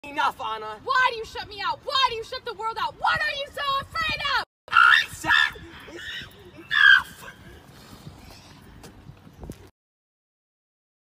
Enough, Anna. Why do you shut me out? Why do you shut the world out? What are you